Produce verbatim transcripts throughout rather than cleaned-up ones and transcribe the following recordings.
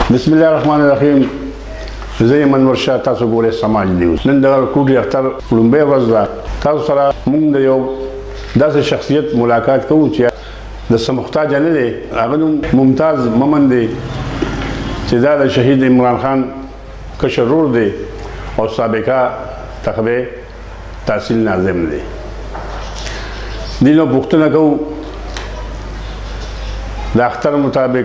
بسم الله الرحمن الرحیم. زه یم انور شاه، تاسو ګورئ سماج نیوز. نن د ورکوټي اختر لومبۍ ورځ ده. تاسو سره موږ د یو داسې شخصیت ملاقات کوو چې د څه محتاج نه دی. هغه نوم ممتاز ممن دی چې دا د شهید عمران خان کشر ورور دی او سابقه تخبه تحصیل ناظم دی. دی نو پوښتنه کوو د اختر مطابق،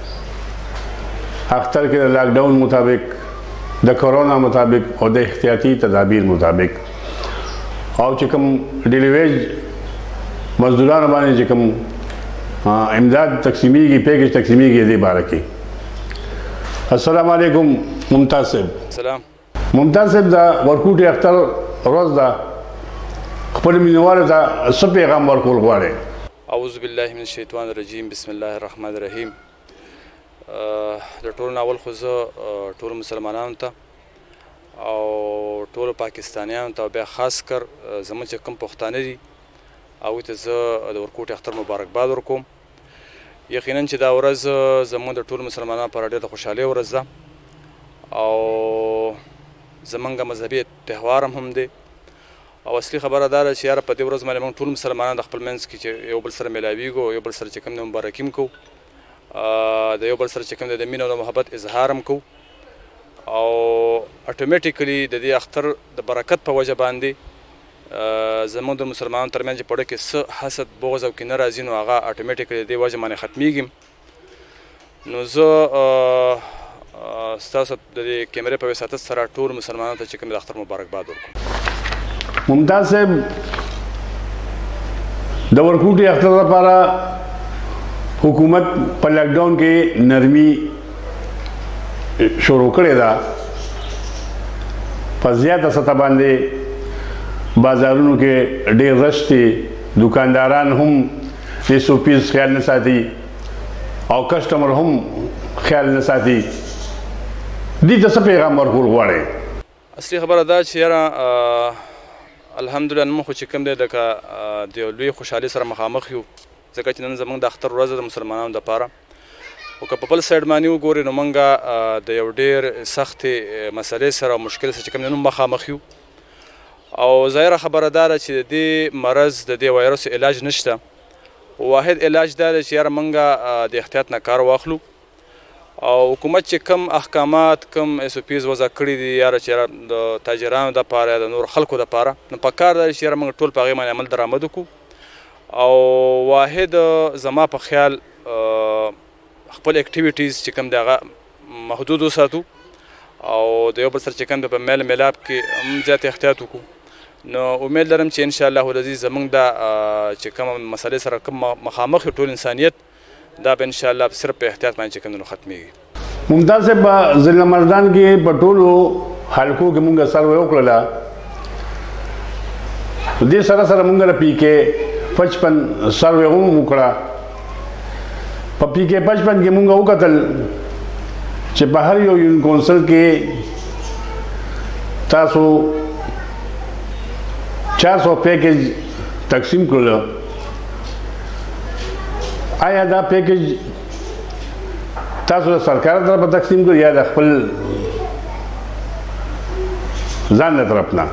اختر کې د لاک ډاون مطابق، د کرونا مطابق او د احتیاطي تدابیر مطابق او چې کوم ډیلی ویج مزدورانو باندې چې کوم امداد تقسیمیږي، پیکج تقسیمیږي، دې باره کې. السلام علیکم ممتاز صاحب. سلام. ممتاز صاحب، د ورکوټي اختر ورځ ده، خپل مینوالو ته څه پیغام ورکول غواړئ؟ اعوذ بالله من الشیطان الرجیم. بسم الله الرحمن الرحیم. د ټولو نه اول خو زه ټولو مسلمانانو ته او ټولو پاکستانیانو ته او بیا خاص کر زموږ چې کوم پښتانه دي هغوی ته زه د ورکوټي اختر مبارکباد ورکوم. یقینا چې دا ورځ زموږ د ټولو مسلمانانو لپاره ډېره د خوشحالۍ ورځ ده او زموږ مذهبي تهوار هم دی. او اصلي خبره دا ده چې یاره په دې ورځ باندې موږ ټول مسلمانان د خپل منځ کې چې یو بل سره میلاویږو، یو بل سره چې کوم دی مبارکي هم کوو، د یو بل سره چې کوم دی د مینې او د محبت اظهار هم کوو. او اټومیټیکلي د دې اختر د برکت په وجه باندې زموږ د مسلمانانو ترمنځ چې په ډګه کې څه حسد، بغض او کینه راځي نو هغه اټومیټیکلي د دې وجه باندې ختمیږي. نو زه ستاسو د دې کیمرې په وساطت سره ټول مسلمانانو ته چې کوم د اختر مبارکباد ورکوم. ممتاز صاحب، د ورکوټي اختر لپاره حکومت په لاک ډاون کې نرمي شروع کړې ده. په زیاته سطح باندې بازارونو کې ډېر رش دی، دکانداران هم د ایس او پیز خیال نه ساتي او کسټمر هم خیال نه ساتي. دې ته څه پیغام ورکول غواړئ؟ اصلي خبره دا چې یاره الحمدلله نن خو چې کوم دی لکه د یو لوی خوشحالۍ سره مخامخ یو، ځکه چې نن زموږ د اختر ورځ د مسلمانانو دپاره. خو که په بل سایډ باندې وګورئ نو موږ د یو ډېر سختې مسلې سره او مشکل سره چې کوم دی نن مخامخ یو. او ظاهره خبره دا ده چې د دې مرض د دې وایرس علاج نشته. واحد علاج دا دی چې یاره موږ د احتیاط نه کار واخلو او حکومت چې کم احکامات، کم ایس او پیز وضع کړي دي یاره چې د تاجرانو دپاره یا د نور خلکو دپاره، نو په کار دا دی چې یاره موږ ټول په هغې باندې عمل درآمد وکړو. او واحد زما په خیال خپل اکټیویټیز چې کوم دی هغه محدود وساتو او د یو بل سره چې کوم دی په میل میلاب کې هم زیات احتیاط وکړو. نو امید لرم چې انشاءالله العزیز زموږ دا چې کومه مسلې سره کوم مخامخ یو ټول انسانیت دا به انشاءالله صرف په احتیاط باندې چې کوم دی نو ختمیږي. ممتاز صاحب، په ضلع مردان کې په ټولو حلقو کې مونږ سروې وکړله. دې سره سره مونږ د پي کې پچپن سروې هم وکړه. په پي کې پچپن کې مونږ وکتل چې په هر یو یون کونسل کې تاسو چار سو پیکج تقسیم کړل. آیا دا پیکج تاسو د سرکار طرفه تقسیم کړو یا د خپل ځان له طرف نه؟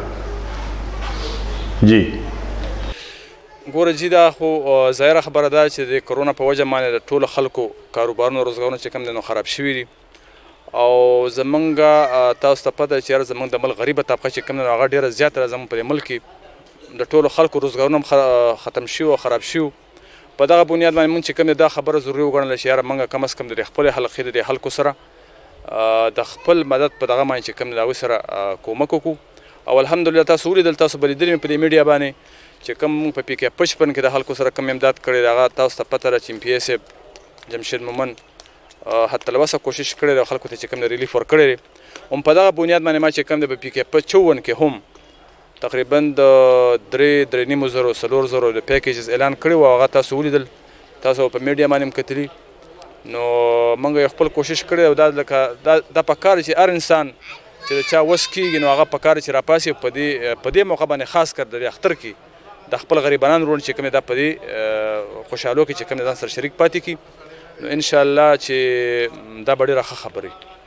جی ګوره جي دا خو ظاهره خبره ده چې د کرونا په وجه باندې د ټولو خلکو کاروبارونه روزګارونه چې کوم دی نو خراب شوي دي. او زمونږ تاسو ته پته چې یاره زمونږ د ملک غریبه طبقه چې کوم دی نو هغه ډېره زیاته ده. زمونږ په دې ملک کې د ټولو خلکو روزګارونه هم ختم شوي او خراب شوي. په دغه بنیاد باندې مونږ چې کوم دی دا خبره ضروري وګڼله چې یاره مونږ کم از کم د خپلې حلقې د دې خلکو سره د خپل مدد په دغه باندې چې کوم دی د هغوی سره کومک وکړو. او الحمدلله تاسو ولیدل، تاسو به لیدلي مې په دې میډیا باندې چې کوم مونږ په پي کې پچپن کې د خلکو سره کوم امداد کړی دی هغه تاسو ته پته ده چې ایم پي اے صاحب جمشید مومن حتی الوسه کوشش کړی دی خلکو ته چې کوم دی ریلیف ورکړی دی. هم په دغه بنیاد باندې ما چې کوم دی په پي کې پچون کې هم تقریبا د درې درې نیمو زرو څلور زرو د پیکیجز اعلان کړی و. هغه تاسو ولیدل، تاسو په میډیا باندې هم کتلي. نو موږ یو خپل کوشش کړی او دا لکه دا په کار چې هر انسان چې د چا وس کېږي نو هغه په کار چې راپاسي په دې په دې موقع باندې خاص کر د اختر کې د خپل غریبانان وروڼه چې کوم دی دا په دې خوشحالو کې چې کوم ځان سره شریک پاتې کړي. نو ان شاء الله چې دا به ډېره ښه خبرې.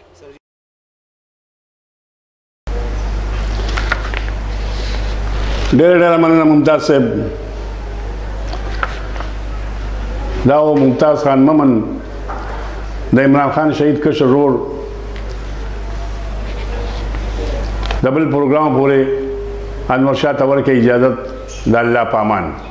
ډېره ډېره مننه ممتاز صاحب. دا و ممتاز خان ممن د عمران خان شهید کشر ورور د بل پروګرام پورې انور شاه ته ورکړي اجازت د الله په امان.